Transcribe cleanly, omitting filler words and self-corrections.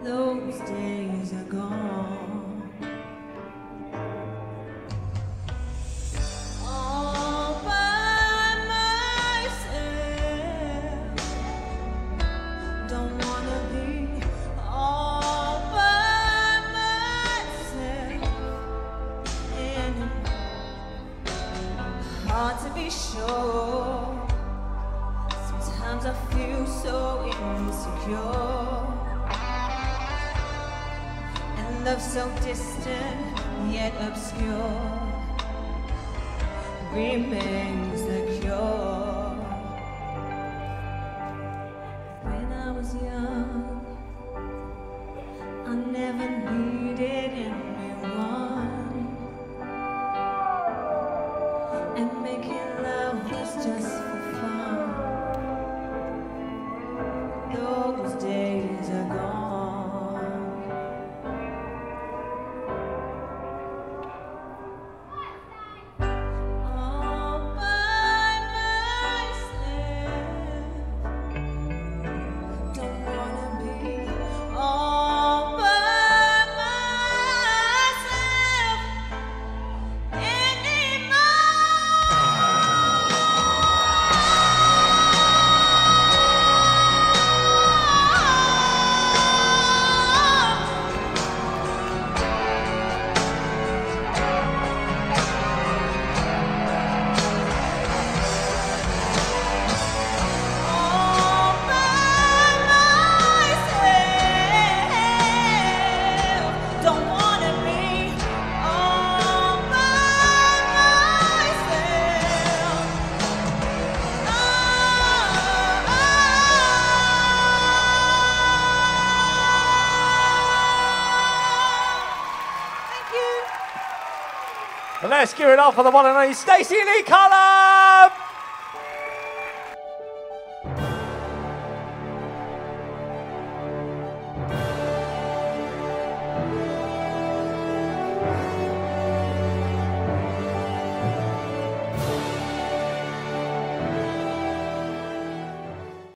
Those days are gone. All by myself. Don't wanna be all by myself anymore. Hard to be sure. Sometimes I feel so insecure. Love so distant, yet obscure, remains the cure. When I was young, I never needed anyone, and making love was just for fun. Those days are gone. Let's give it up for the one and only Stacey Lee Cullen!